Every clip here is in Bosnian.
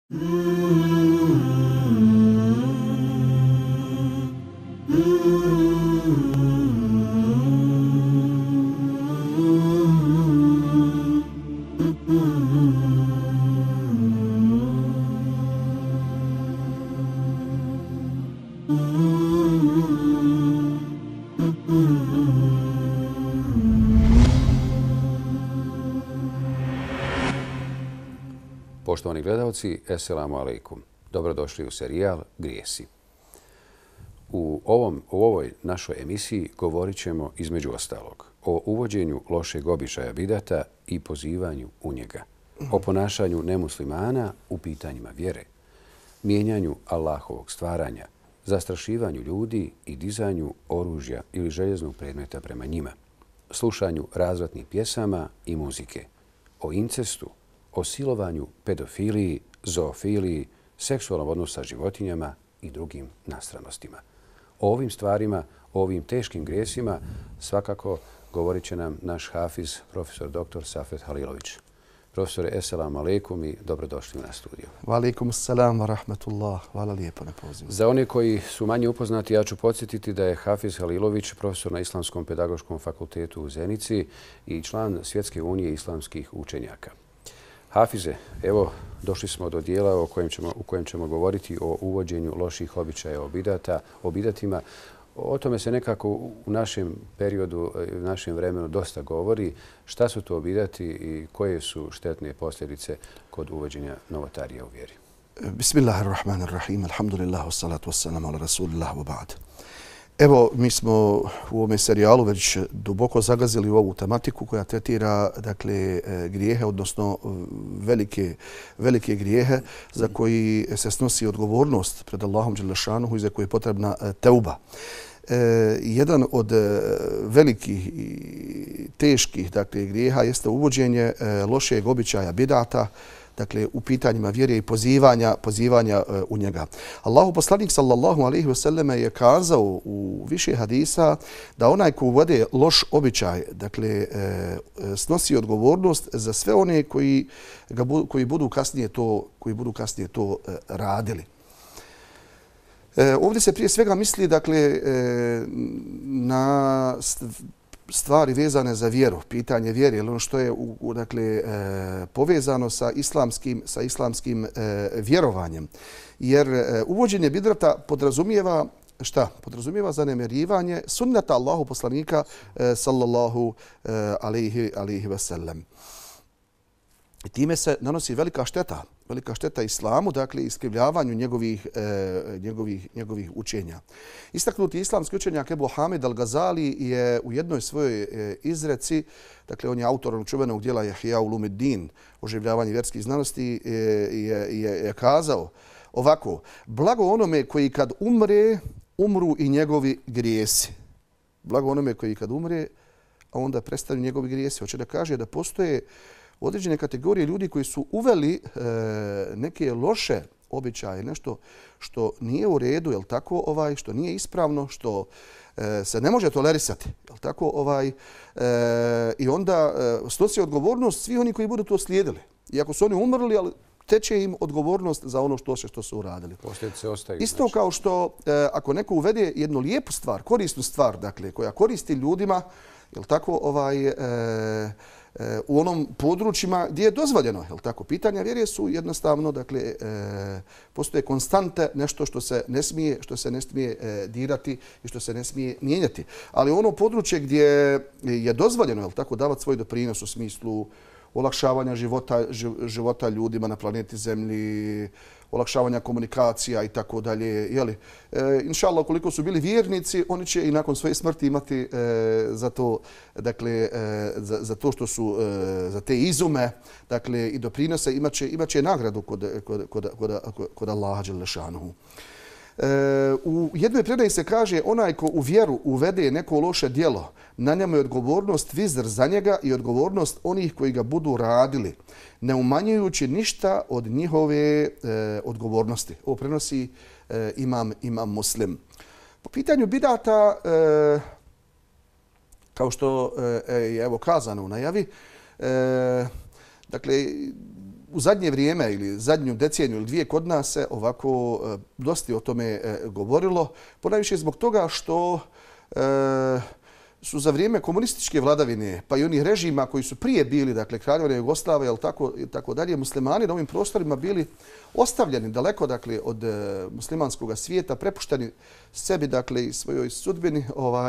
Poštovani gledalci, Esselamu alaikum. Dobrodošli u serijal Grijesi. U ovoj našoj emisiji govorit ćemo između ostalog o uvođenju lošeg običaja bidata i pozivanju u njega, o ponašanju nemuslimana u pitanjima vjere, mijenjanju Allahovog stvaranja, zastrašivanju ljudi i dizanju oružja ili željeznog predmeta prema njima, slušanju razvratnih pjesama i muzike, o incestu, o silovanju, pedofiliji, zoofiliji, seksualnom odnosu sa životinjama i drugim nastranostima. O ovim stvarima, o ovim teškim grijesima svakako govorit će nam naš hafiz, profesor dr. Safet Halilović. Profesore, esselamu alaikum i dobrodošli na studiju. Wa alaikum assalam wa rahmatullah. Hvala lijepo na pozivu. Za one koji su manje upoznati, ja ću podsjetiti da je Hafiz Halilović profesor na Islamskom pedagoškom fakultetu u Zenici i član Svjetske unije islamskih učenjaka. Hafize, evo došli smo do dijela u kojem ćemo govoriti o uvođenju loših običaja o bidatima. O tome se nekako u našem periodu, u našem vremenu dosta govori. Šta su to bidati i koje su štetne posljedice kod uvođenja novotarija u vjeri? Bismillahirrahmanirrahim. Alhamdulillah, wassalatu wassalamu ala rasulillah wa ba'd. Evo, mi smo u ovome serijalu već duboko zagazili u ovu tematiku koja tretira grijehe, odnosno velike grijehe za koji se snosi odgovornost pred Allahom dželešanuhu i za koje je potrebna teuba. Jedan od velikih i teških grijeha jeste uvođenje lošeg običaja bidata, u pitanjima vjere i pozivanja u njega. Allahu poslanik sallallahu alejhi ve selleme je kazao u više hadisa da onaj ko uvede loš običaj, snosi odgovornost za sve one koji budu kasnije to radili. Ovdje se prije svega misli na stvari vezane za vjeru, pitanje vjere, ili ono što je povezano sa islamskim vjerovanjem. Jer uvođenje bidata podrazumijeva šta? Podrazumijeva zanemarivanje sunneta Allahu poslanika sallallahu alejhi ve sellem. I time se nanosi velika šteta islamu, iskrivljavanju njegovih učenja. Istaknuti islamski učenjak Ebu Hamid al-Gazali je u jednoj svojoj izreci, on je autor čuvenog dijela Ihya Ulumuddin, oživljavanje vjerskih znanosti, je kazao ovako: blago onome koji kad umre, umru i njegovi grijesi. Blago onome koji kad umre, a onda prestanu njegovi grijesi. Hoće da kaže da postoje određene kategorije ljudi koji su uveli neke loše običaje, nešto što nije u redu, što nije ispravno, što se ne može tolerisati. I onda snosi odgovornost svi oni koji budu to slijedili. Iako su oni umrli, ali teče im odgovornost za ono što su uradili. Posljedice ostaju. Isto kao što ako neko uvede jednu lijepu stvar, korisnu stvar, koja koristi ljudima, u onom područjima gdje je dozvoljeno. Pitanja vjere su jednostavno, postoje konstante, nešto što se ne smije dirati i što se ne smije mijenjati. Ali ono područje gdje je dozvoljeno davati svoj doprinos u smislu olakšavanja života ljudima na planeti Zemlji, olakšavanja komunikacija i tako dalje. Inša Allah, ukoliko su bili vjernici, oni će i nakon svoje smrti imati za to što su, za te izume i doprinose, imat će nagradu kod Allaha dželešanuhu. U jednoj predaji se kaže onaj ko u vjeru uvede neko loše djelo, na njemu je odgovornost vizr za njega i odgovornost onih koji ga budu radili, ne umanjujući ništa od njihove odgovornosti. Ovo prenosi imam Muslim. Po pitanju bidata, kao što je kazano u najavi, u zadnje vrijeme ili zadnju deceniju ili dvije kod nas se ovako dosta o tome govorilo. Ponajviše zbog toga što su za vrijeme komunističke vladavine, pa i onih režima koji su prije bili, dakle Kraljevine Jugoslavije, i tako dalje, muslimani na ovim prostorima bili ostavljeni daleko, dakle, od muslimanskog svijeta, prepušteni sebi, dakle, i svojoj sudbini.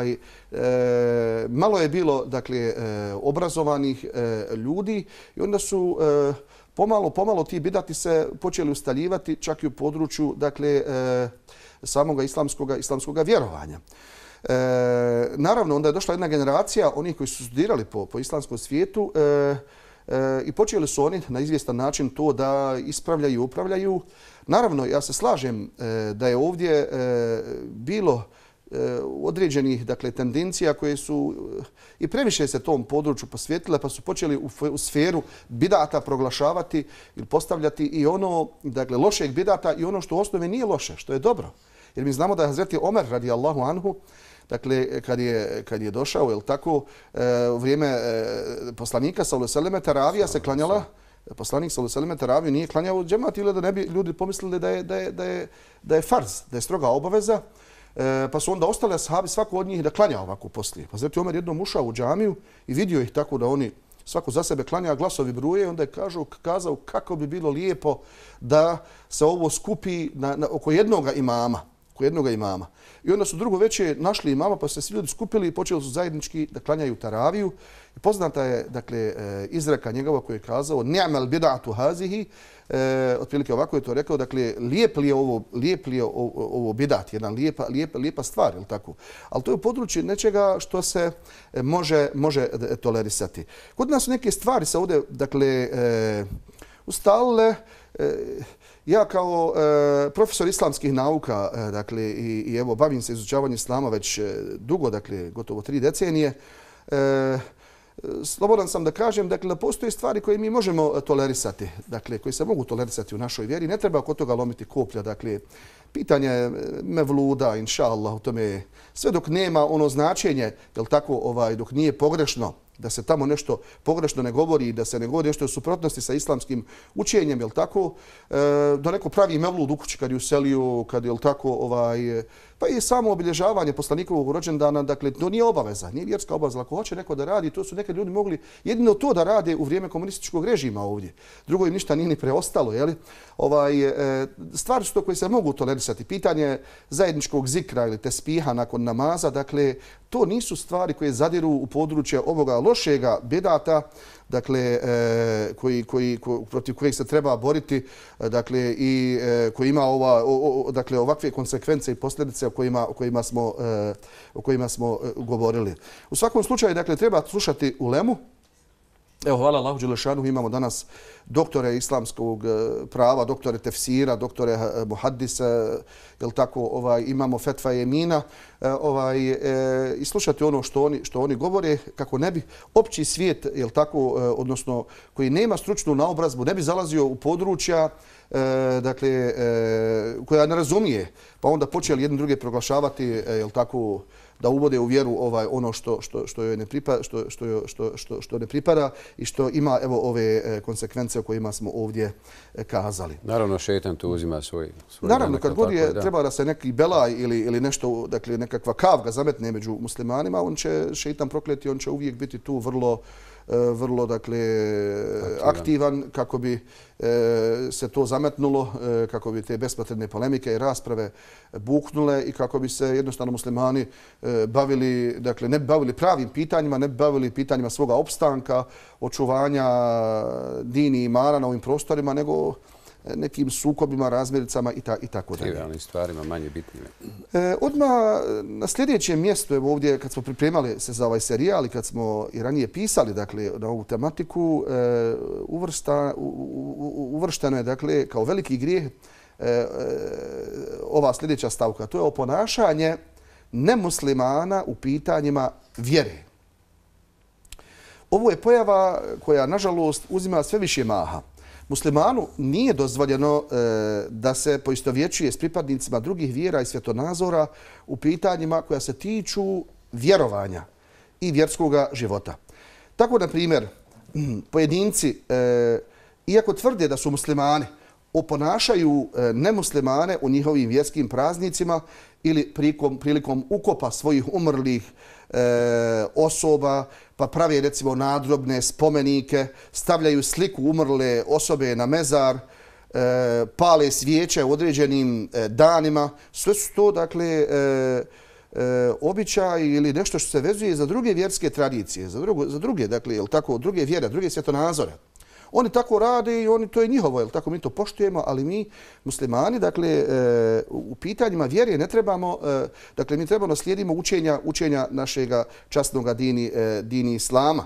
Malo je bilo, dakle, obrazovanih ljudi i onda su pomalo ti bidati se počeli ustaljivati čak i u području, dakle, samoga islamskog vjerovanja. Naravno, onda je došla jedna generacija onih koji su studirali po islamskom svijetu i počeli su oni na izvjestan način to da ispravljaju i upravljaju. Naravno, ja se slažem da je ovdje bilo određenih, dakle, tendencija koje su i previše se tom području posvjetile, pa su počeli u sferu bidata proglašavati ili postavljati i ono, dakle, lošeg bidata i ono što u osnovi nije loše, što je dobro. Jer mi znamo da je Hazreti Omer, radijallahu anhu, dakle, kad je došao, jel tako, u vrijeme poslanika, sallallahu alejhi ve selleme, taravija se klanjala. Poslanik, sallallahu alejhi ve selleme, taraviju nije klanjao u džemat ili da ne bi ljudi pomislili da je farz, da je stroga obaveza. Pa su onda ostali ashabi, svako od njih da klanja ovako poslije. Pa Hazreti Omer jednom ušao u džamiju i vidio ih tako da oni svako za sebe klanja, glasovi bruje, onda je kazao kako bi bilo lijepo da se ovo skupi oko jednoga imama. I onda su drugo veće našli imama, pa su se svi ljudi skupili i počeli su zajednički da klanjaju taraviju. I poznata je, dakle, izreka njegova koji je kazao ni'mal bid'atu hazihi, otprilike ovako je to rekao, dakle, lijep li je ovo bidat, jedna lijepa stvar, je li tako? Ali to je u području nečega što se može tolerisati. Kod nas neke stvari se ovdje, dakle, ustalile. Ja kao profesor islamskih nauka, dakle, i evo, bavim se izučavanjem islama već dugo, dakle, gotovo 3 decenije, slobodan sam da kažem, dakle, da postoje stvari koje mi možemo tolerisati, dakle, koje se mogu tolerisati u našoj vjeri. Ne treba oko toga lomiti koplja, dakle, pitanje mevluda, inša Allah, u tome sve dok nema ono značenje, jel tako, dok nije pogrešno, da se tamo nešto pogrešno ne govori, da se ne govori nešto u suprotnosti sa islamskim učenjem, jel tako, da neko pravi mevlud u kući kad je uselio, kad je, jel tako, pa i samo obilježavanje poslanikovog rođendana, dakle, to nije obaveza, nije vjerska obaveza. Ako hoće neko da radi, to su nekad ljudi mogli jedino to da rade u vrijeme komunističkog režima ovdje. Drugo im ništa nije ni preostalo, jel? Stvari su to koje se mogu tolerisati. Pitanje zajedničkog zikra ili tespiha nakon namaza, dakle, to nisu stvari koje zadiru u područje ovoga lošega bidata, dakle, protiv kojeg se treba boriti, dakle, i koji ima dakle, ovakve konsekvence i posljedice o kojima smo govorili. U svakom slučaju, dakle, treba slušati ulemu. Evo, hvala Allahu dželešanu, imamo danas doktore islamskog prava, doktore tefsira, doktore muhaddisa, jel tako, imamo fetva jemina, i slušati ono što oni govore, kako ne bi opći svijet, jel tako, odnosno koji nema stručnu naobrazbu, ne bi zalazio u područja, dakle, koja ne razumije, pa onda počeli jedni druge proglašavati, jel tako, da uvode u vjeru ono što joj ne pripada i što ima, evo, ove konsekvence o kojima smo ovdje kazali. Naravno, šeitan tu uzima svoj Naravno, kad god treba da se neki belaj ili nešto, dakle, nekakva kavga zametne među muslimanima, on će šeitan prokleti, on će uvijek biti tu vrlo, dakle, aktivan kako bi se to zametnulo, kako bi te bespotrebne polemike i rasprave buknule i kako bi se jednostavno muslimani bavili, dakle, ne bi bavili pravim pitanjima, ne bi bavili pitanjima svoga opstanka, očuvanja dini i imana na ovim prostorima, nego nekim sukobima, razmiricama i tako dalje. Trivialnim stvarima, manje bitnime. Odmah na sljedećem mjestu, evo ovdje, kad smo pripremali se za ovaj serijal i kad smo i ranije pisali, dakle, na ovu tematiku, uvršteno je, dakle, kao veliki grijeh ova sljedeća stavka. To je oponašanje nemuslimana u pitanjima vjere. Ovo je pojava koja, nažalost, uzima sve više maha. Muslimanu nije dozvoljeno da se poistovjećuje s pripadnicima drugih vjera i svjetonazora u pitanjima koja se tiču vjerovanja i vjerskog života. Tako, na primjer, pojedinci iako tvrde da su muslimani, oponašaju nemuslimane u njihovim vjerskim praznicima ili prilikom ukopa svojih umrlih osoba, pa prave recimo nadgrobne spomenike, stavljaju sliku umrle osobe na mezar, pale svijeće u određenim danima. Sve su to, dakle, običaj ili nešto što se vezuje za druge vjerske tradicije, za druge, dakle, jel tako, druge vjere, druge svjetonazore. Oni tako rade i to je njihovo, jel tako, mi to poštujemo, ali mi muslimani, dakle, u pitanjima vjere ne trebamo, dakle, mi trebamo slijedimo učenja našeg časnog dini islama.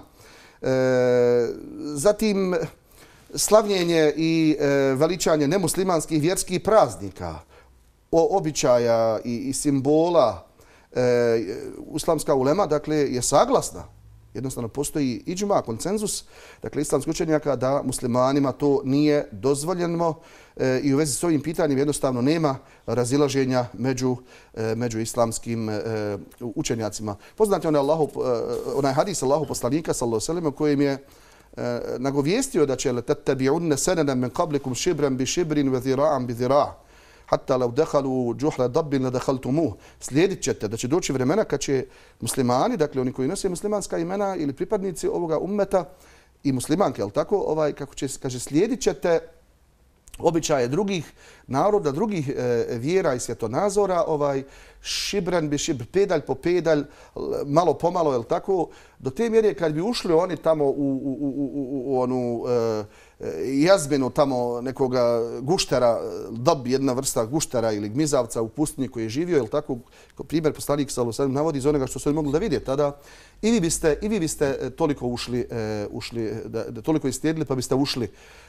Zatim, slavljenje i veličanje nemuslimanskih vjerskih praznika, običaja i simbola, islamska ulema, dakle, je saglasna. Jednostavno postoji iđma, konsenzus, dakle, islamskih učenjaka da muslimanima to nije dozvoljeno i u vezi s ovim pitanjem jednostavno nema razilaženja među islamskim učenjacima. Poznat je onaj hadis Allahu poslanika, sallallahu alejhi ve sellem, u kojem je nagovijestio da će tattabi'unna sanana min qablikum shibran bi shibrin wa dhira'an bi dhira'. Hatta law dakhalu juhra dabbin la dakhaltumuh. Slijedit ćete da će doći vremena kad će muslimani, dakle oni koji nose muslimanska imena ili pripadnici ovoga ummeta i muslimanke, al tako, kako će, kaže, slijedit ćete običaje drugih naroda, drugih vjera i svjetonazora, šibran bi šibr, pedalj po pedalj, malo po malo, jel tako, do te mjere kad bi ušli oni tamo u onu jazbinu tamo nekoga guštera, dab, jedna vrsta guštera ili gmizavca u pustinji koji je živio, jel tako, primjer poslanik sallallahu alejhi ve sellem navodi iz onoga što su oni mogli da vidjeti tada, i vi biste toliko ušli, toliko islijedili pa biste ušli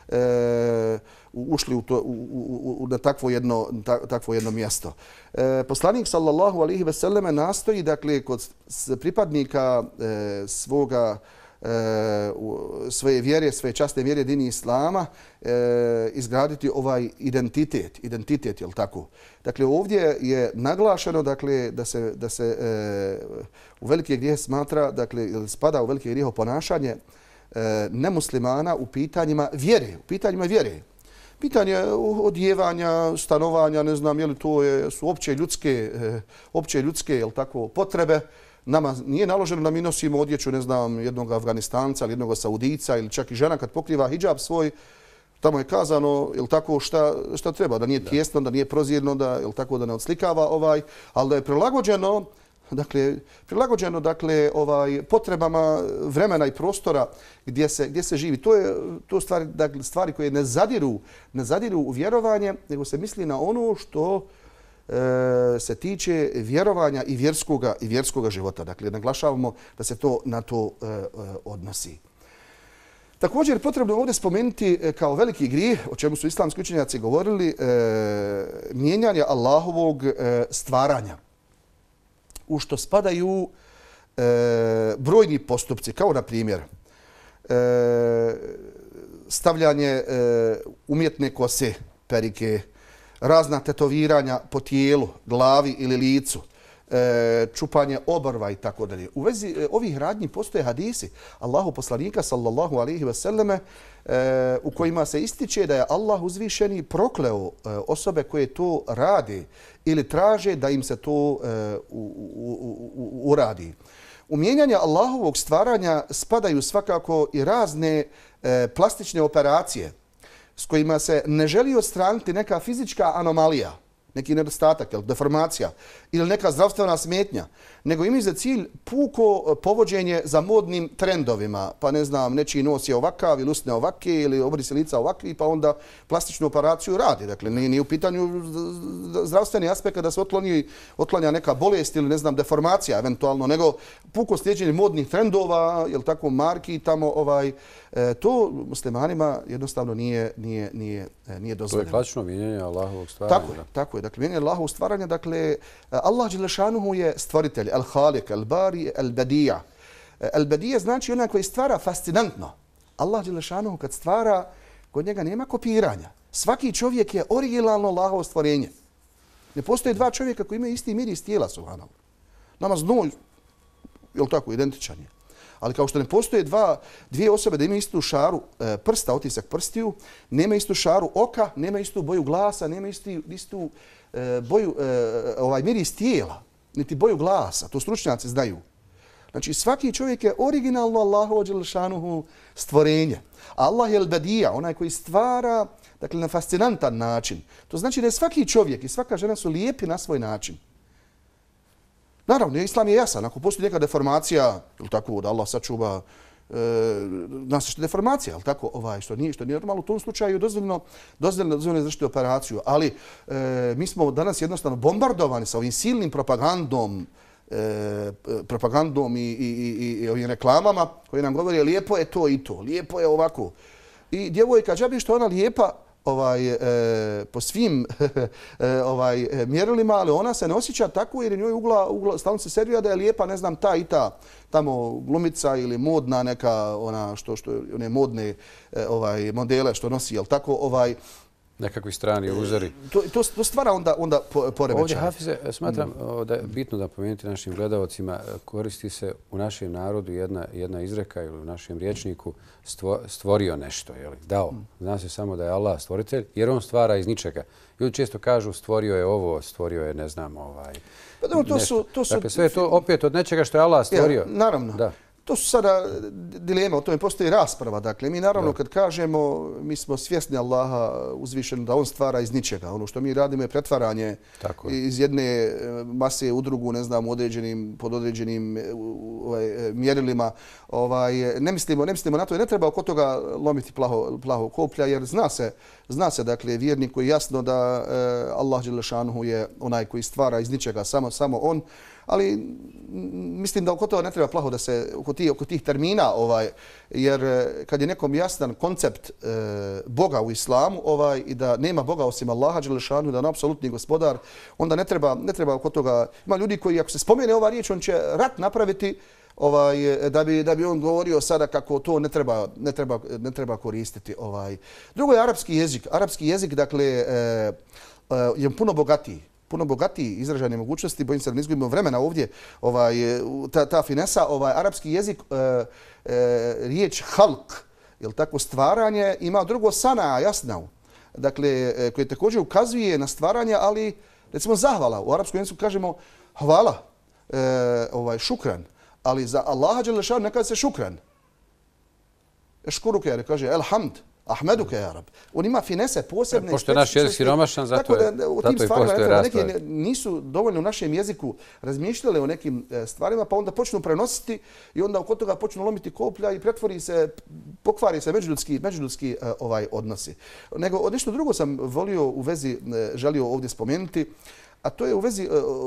na takvo jedno mjesto. Poslanik sallallahu alejhi ve selleme nastoji, dakle, kod pripadnika svoje vjere, svoje časne vjere dini islama izgraditi ovaj identitet, jel tako? Dakle, ovdje je naglašeno, dakle, da se u veliki grijeh smatra, dakle, spada u veliki grijeh ponašanje nemuslimana u pitanjima vjere, Pitanje odjevanja, stanovanja, ne znam, je li to su opće ljudske, jel tako, potrebe. Nama nije naloženo da mi nosimo odjeću, ne znam, jednog Afganistanca ili jednog Saudica ili čak i žena kad pokriva hidžab svoj, tamo je kazano, jel tako, šta treba, da nije tijesno, da nije prozirno, da, jel tako, da ne odslikava ali da je prilagođeno, potrebama vremena i prostora gdje se živi. To stvari koje ne zadiru u vjerovanje, nego se misli na ono što se tiče vjerovanja i vjerskoga života. Dakle, naglašavamo da se to na to odnosi. Također je potrebno ovdje spomenuti kao veliki grijeh, o čemu su islamski učenjaci govorili, mijenjanje Allahovog stvaranja, u što spadaju brojni postupci, kao na primjer stavljanje umjetne kose, perike, razna tetoviranja po tijelu, glavi ili licu, čupanje obrva i tako dalje. U vezi ovih radnji postoje hadisi Allahu poslanika sallallahu alejhi ve selleme u kojima se ističe da je Allah uzvišeni prokleo osobe koje to rade ili traže da im se to uradi. U mijenjanje Allahovog stvaranja spadaju svakako i razne plastične operacije s kojima se ne želi odstraniti neka fizička anomalija, neki nedostatak, deformacija ili neka zdravstvena smetnja, nego imaju za cilj puko povođenje za modnim trendovima. Pa ne znam, nečiji nos je ovakav ili usne ovake ili obrisi lica ovakvi, pa onda plastičnu operaciju radi. Dakle, nije u pitanju zdravstveni aspekt da se otklanja neka bolest ili ne znam, deformacija eventualno, nego puko slijeđenje modnih trendova, jel tako, marki tamo, to muslimanima jednostavno nije dozvoljeno. To je klasično mijenjanje Allahovog stvaranja. Tako je. Dakle, mijenjanje Allahovog stvaranja, dakle, Allah Đelešanuhu je stvoritelj, al-Halik, al-Bari, al-Badija. Al-Badija znači onaj koji stvara fascinantno. Allah Đelešanuhu kad stvara, kod njega nema kopiranja. Svaki čovjek je originalno Allahovo stvorenje. Ne postoje dva čovjeka koji imaju isti miris tijela, subhanallah. Nama znoj, jel tako, identičan je. Ali kao što ne postoje dvije osobe da imaju istu šaru prsta, otisak prstiju, nema istu šaru oka, nema istu boju glasa, nema istu boju miris tijela, niti boju glasa. To stručnjaci znaju. Znači, svaki čovjek je originalno Allahovo dželešanuhu stvorenje. Allah je al-Badija, onaj koji stvara, dakle, na fascinantan način. To znači da je svaki čovjek i svaka žena su lijepi na svoj način. Naravno, islam je jasan. Ako postoji neka deformacija, ili tako da Allah sačuva, nas što je deformacija, ali tako, što nije normalno, u tom slučaju dozvoljeno izvršiti operaciju. Ali mi smo danas jednostavno bombardovani sa ovim silnim propagandom i ovim reklamama koji nam govore lijepo je to i to, lijepo je ovako. I djevojka, džabi što ona lijepa po svim mjerilima, ali ona se ne osjeća tako jer je njoj ugla stalno se servira da je lijepa, ne znam, ta i ta tamo glumica ili modna neka, ona one modne modele što nosi, jel tako, nekakvi strani uzori. To stvara onda poremećaj. Ovdje, Hafize, smatram da je bitno da pomenuti našim gledalcima, koristi se u našem narodu jedna izreka ili u našem rječniku stvorio nešto, dao. Zna se samo da je Allah stvoritelj, jer on stvara iz ničega. Ljudi često kažu stvorio je ovo, stvorio je, ne znam, nešto. Dakle, sve je to opet od nečega što je Allah stvorio. Naravno. Da. To su sada dileme, o tome postoji rasprava. Dakle, mi naravno kad kažemo, mi smo svjesni Allaha uzvišeno da on stvara iz ničega. Ono što mi radimo je pretvaranje iz jedne mase u drugu, ne znam, pod određenim mjerilima. Ne mislimo na to i ne treba oko toga lomiti plaho koplja, jer zna se, dakle, vjerniku je jasno da Allah dželešanuhu je onaj koji stvara iz ničega, samo on. Ali mislim da oko toga ne treba plaho da se oko tih termina, jer kad je nekom jasan koncept Boga u islamu i da nema Boga osim Allaha dželešanu, da je on apsolutni gospodar, onda ne treba oko toga. Ima ljudi koji ako se spomene ova riječ, on će rat napraviti da bi on govorio sada kako to ne treba koristiti. Drugo je arapski jezik. Arapski jezik, dakle, je puno bogatiji izražajne mogućnosti. Bojim se da ne izgubimo vremena ovdje. Ta finesa, arapski jezik, riječ halk, tako stvaranje, ima drugo sana, jasnau. Dakle, koje također ukazuje na stvaranje, ali recimo zahvala. U arapskom jeziku kažemo hvala, šukran. Ali za Allaha dželešanu ne kaže se šukran. Eškuruke, jer kaže elhamd. Ahmeduke je Arab. On ima finese posebne. Pošto je naš jezik siromašan, zato i postoje rasprave. Neki nisu dovoljno u našem jeziku razmišljali o nekim stvarima, pa onda počnu prenositi i onda oko toga počnu lomiti koplja i pokvari se međuljudski odnosi. Nego nešto drugo sam volio u vezi, želio ovdje spomenuti, a to je u vezi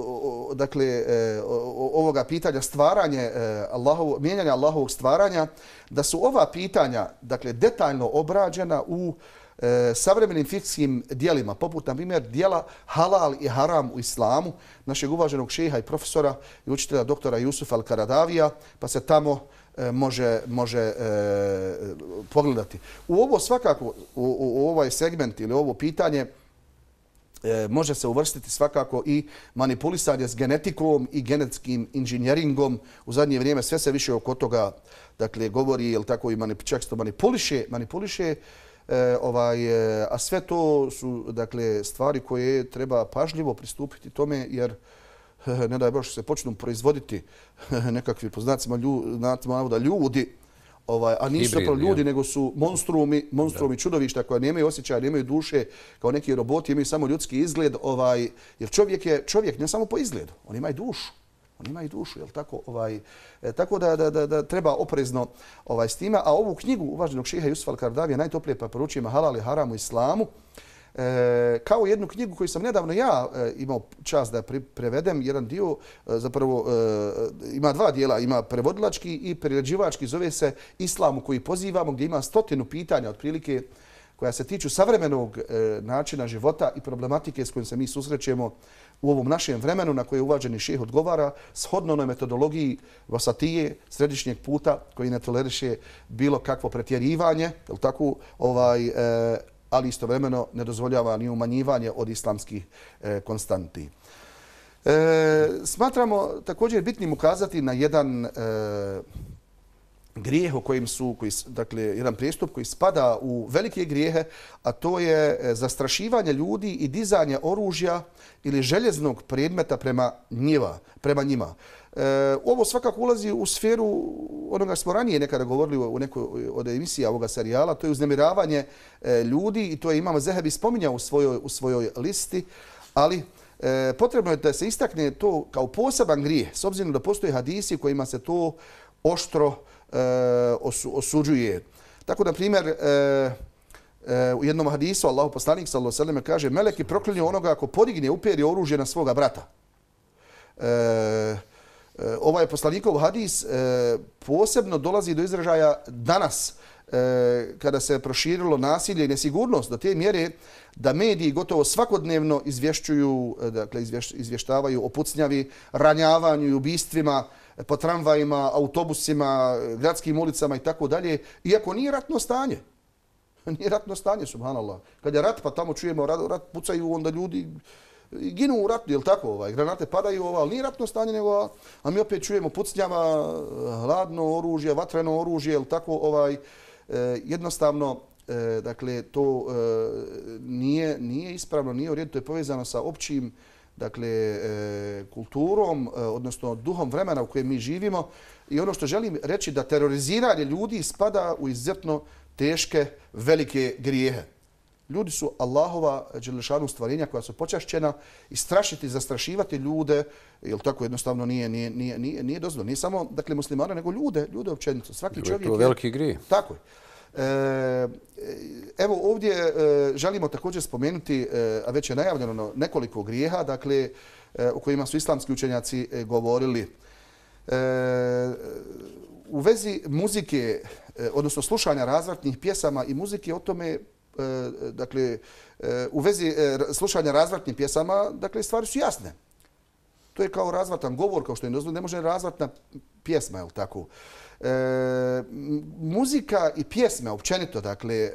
ovoga pitanja mijenjanja Allahovog stvaranja, da su ova pitanja detaljno obrađena u savremenim fikskim dijelima, poput, na primjer, dijela Halal i Haram u islamu, našeg uvaženog šeha i profesora i učitelja doktora Jusufa al-Karadavija, pa se tamo može pogledati. U ovo svakako, u ovaj segment ili ovo pitanje, može se uvrstiti svakako i manipulisanje s genetikom i genetskim inženjeringom. U zadnje vrijeme sve se više oko toga govori, jel tako, i čak se to manipuliše, a sve to su stvari koje treba pažljivo pristupiti tome, jer ne daj Bože se počnu proizvoditi nekakvi, po znacima navoda, ljudi, a nisu zapravo ljudi, nego su monstrumi čudovišta koja nemaju osjećaja, nemaju duše kao neki roboti, imaju samo ljudski izgled, jer čovjek je čovjek ne samo po izgledu, on ima i dušu, jel tako? Tako da treba oprezno s time. A ovu knjigu uvaženog šeha Jusufa al-Karadavija najtoplije preporučujem Halal i Haram u islamu, kao jednu knjigu koju sam nedavno ja imao čast da prevedem, jedan dio, zapravo ima dva dijela, ima prevodilački i priređivački, zove se Islamu koji pozivamo, gdje ima 100 pitanja otprilike koja se tiču savremenog načina života i problematike s kojim se mi susrećemo u ovom našem vremenu, na koje uvaženi šejh odgovara shodno onoj metodologiji vasatije, središnjeg puta, koji ne toleriše bilo kakvo pretjerivanje, jel tako, ali istovremeno ne dozvoljava ni umanjivanje od islamskih konstanti. Smatramo također bitnim ukazati na jedan grijeh o kojem su, dakle, jedan prijestup koji spada u velike grijehe, a to je zastrašivanje ljudi i dizanje oružja ili željeznog predmeta prema njima. Ovo svakako ulazi u sferu onoga smo ranije nekada govorili u nekoj od emisija ovoga serijala, to je uznemiravanje ljudi i to je Imam Zehebi spominjao u svojoj listi, ali potrebno je da se istakne to kao poseban grijeh, s obzirom da postoje hadisi kojima se to oštro osuđuje. Tako, na primjer, u jednom hadisu Allahu poslanik sallallahu alejhi ve sellem kaže: meleki proklinju onoga ako podigne, uperi oružje na svoga brata. Ovaj poslanikov hadis posebno dolazi do izražaja danas kada se proširilo nasilje i nesigurnost do te mjere da mediji gotovo svakodnevno izvještavaju o pucnjavi, ranjavanju i ubistvima po tramvajima, autobusima, gradskim ulicama i tako dalje, iako nije ratno stanje. Nije ratno stanje, subhanallah. Kad je rat, pa tamo čujemo rat, pucaju, onda ljudi ginu u ratu, jel tako? Granate padaju, ali nije ratno stanje, nego, a mi opet čujemo pucnjava, hladno oružje, vatreno oružje, jel tako? Jednostavno, dakle, to nije ispravno, nije u redu, to je povezano sa općim, dakle, kulturom, odnosno duhom vremena u kojem mi živimo. I ono što želim reći da teroriziranje ljudi spada u izuzetno teške, velike grijehe. Ljudi su Allahova dželešanu stvarenja koja su počašćena i strašiti, zastrašivati ljude, jer tako jednostavno nije dozvoljeno. Nije samo, dakle, muslimana, nego ljude općenito. Svaki čovjek je... To veliki grijeh. Tako je. Evo ovdje želimo također spomenuti, a već je najavljeno nekoliko grijeha, dakle, o kojima su islamski učenjaci govorili. U vezi muzike, odnosno slušanja razvratnih pjesama i muzike, o tome, dakle, u vezi slušanja razvratnih pjesama, dakle, stvari su jasne. To je kao razvratan govor, kao što je dozvoljeno, ne može razvratna pjesma, je li tako? Muzika i pjesme općenito, dakle,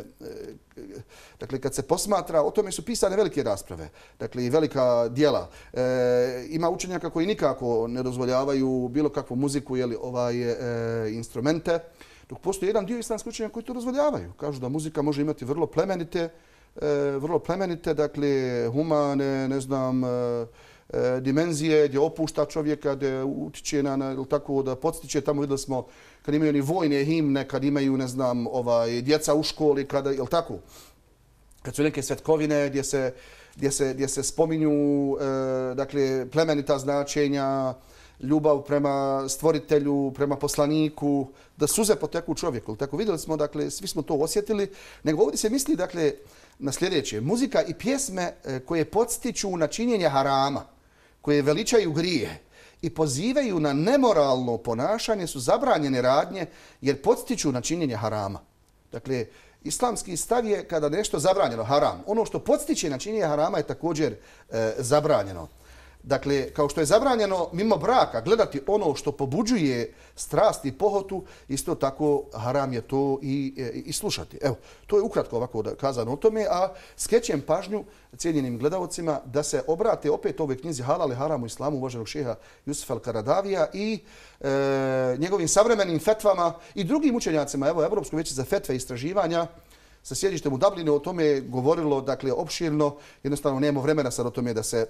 kad se posmatra, o tome su pisane velike rasprave, dakle, i velika djela. Ima učenjaka koji nikako ne dozvoljavaju bilo kakvu muziku ili instrumente, dok postoji jedan dio islamskih učenjaka koji to dozvoljavaju. Kažu da muzika može imati vrlo plemenite, dakle, humane, ne znam, dimenzije gdje opušta čovjeka, gdje utiče tako da podstiče. Tamo vidjeli smo kad imaju ni vojne himne, kad imaju, ne znam, djeca u školi, kada, jel tako? Kad su neke svetkovine gdje se spominju, dakle, plemenita značenja, ljubav prema stvoritelju, prema poslaniku, da suze poteku čovjeku. Tako vidjeli smo, dakle, svi smo to osjetili. Nego ovdje se misli, dakle, na sljedeće. Muzika i pjesme koje podstiču na činjenje harama, koje veličaju grije i pozivaju na nemoralno ponašanje su zabranjene radnje jer podstiču na činjenje harama. Dakle, islamski stav je kada nešto zabranjeno, haram. Ono što podstiče na činjenje harama je također zabranjeno. Dakle, kao što je zabranjeno mimo braka gledati ono što pobuđuje strast i pohotu, isto tako haram je to i slušati. Evo, to je ukratko ovako kazano o tome, a skrećem pažnju cijenjenim gledalcima da se obrate opet ovoj knjizi Halal i haram u islamu uvaženog šeha Jusufa al-Karadavija i njegovim savremenim fetvama i drugim učenjacima. Evo, Evropsko vijeće za fetve i istraživanja sa sjedištem u Dublinu o tome govorilo, dakle, opširno. Jednostavno nemamo vremena sad o tome da se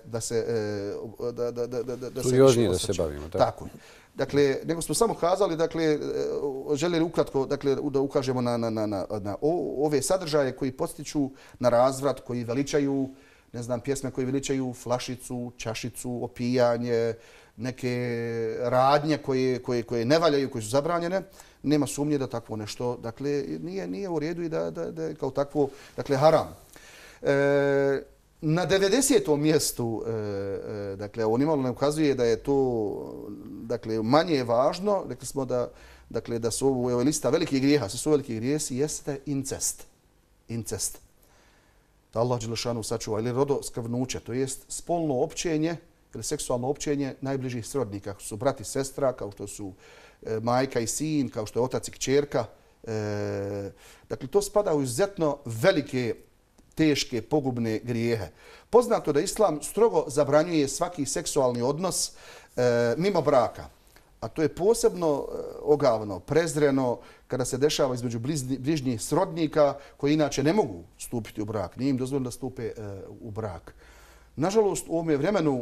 serioznije da se bavimo. Tako. Dakle, nego smo samo kazali, dakle, željeli ukratko, dakle, da ukažemo na ove sadržaje koji podstiču na razvrat, koji veličaju, ne znam, pjesme koji veličaju flašicu, čašicu, opijanje, neke radnje koje ne valjaju, koje su zabranjene. Nema sumnje da takvo nešto, dakle, nije u redu i da je kao takvo, dakle, haram. Na 90. mjestu, dakle, ovo nimalo ne ukazuje da je to, dakle, manje važno, rekli smo da su ovo lista velikih grijeha, su veliki grijesi, jeste incest. Da Allah dželešanu sačuva, ili rodoskrvnuće, to jest spolno općenje ili seksualno općenje najbližih srodnika, kao što su brat i sestra, kao što su majka i sin, kao što je otac i kćerka. Dakle, to spada u izuzetno velike, teške, pogubne grijehe. Poznato da Islam strogo zabranjuje svaki seksualni odnos mimo braka. a to je posebno ogavno, prezreno kada se dešava između bližnjih srodnika koji inače ne mogu stupiti u brak. Nije im dozvoljeno da stupe u brak. Nažalost, u ovome vremenu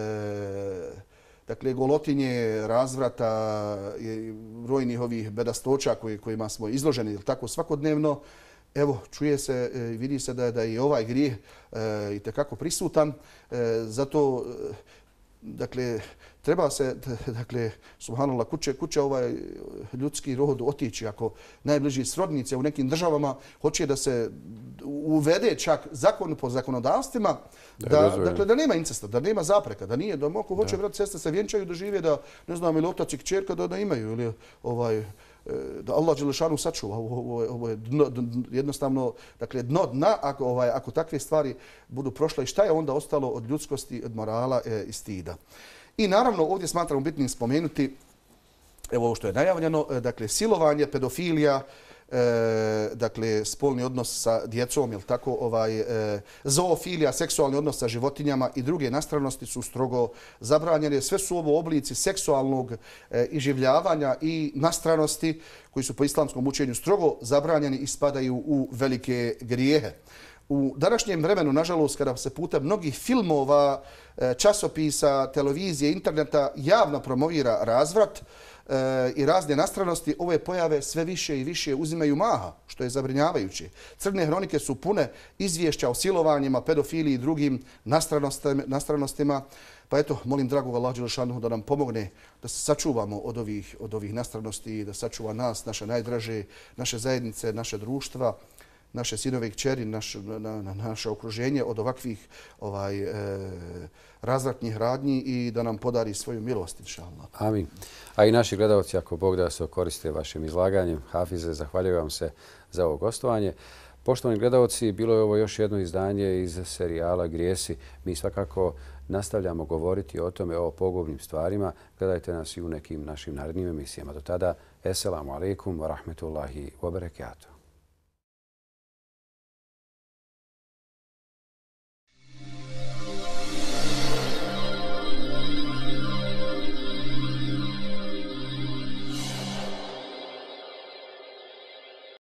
dakle, golotinje, razvrata, brojnih ovih bedastoća kojima smo izloženi tako svakodnevno, evo, čuje se, vidi se da je ovaj grijeh itekako prisutan. Zato, dakle, treba se, dakle, subhanallah, kuće ovaj ljudski rod otići. Ako najbliži srodnice u nekim državama hoće da se uvede čak zakon po zakonodavstvima, dakle, da nema incesta, da nema zapreka, da nije, da ako hoće brat, sestre se vjenčaju, da žive, da, ne znam, ili otac i kćerka da imaju, ili da Allah dželešanu sačuva. Ovo je jednostavno, dakle, dno dna ako takve stvari budu prošle. I šta je onda ostalo od ljudskosti, od morala i stida? I naravno, ovdje smatramo bitnim spomenuti, evo ovo što je najavljeno, dakle, silovanje, pedofilija, dakle, spolni odnos sa djecom, jel tako, zoofilija, seksualni odnos sa životinjama i druge nastranosti su strogo zabranjene. Sve su ovo oblici seksualnog iživljavanja i nastranosti koji su po islamskom učenju strogo zabranjeni i spadaju u velike grijehe. U današnjem vremenu, nažalost, kada se putem mnogih filmova, časopisa, televizije, interneta javno promovira razvrat i razne nastranosti, ove pojave sve više i više uzimaju maha, što je zabrinjavajuće. Crne hronike su pune izvješća o silovanjima, pedofiliji i drugim nastranostima. Pa eto, molim dragog Allah dželešanu da nam pomogne da se sačuvamo od ovih nastranosti, da sačuva nas, naše najdraže, naše zajednice, naše društva, naše sinove i kćeri, naše okruženje od ovakvih razvratnih radnji i da nam podari svoju milost, inšallah. Amin. A i naši gledalci, ako Bog da se koriste vašim izlaganjem, Hafize, zahvaljujem vam se za ovo gostovanje. Poštovani gledalci, bilo je ovo još jedno izdanje iz serijala Grijesi. Mi svakako nastavljamo govoriti o tome, o pogubnim stvarima. Gledajte nas i u nekim našim narednim emisijama. Do tada, eselamu alaikum wa rahmetullahi wa barakatuh.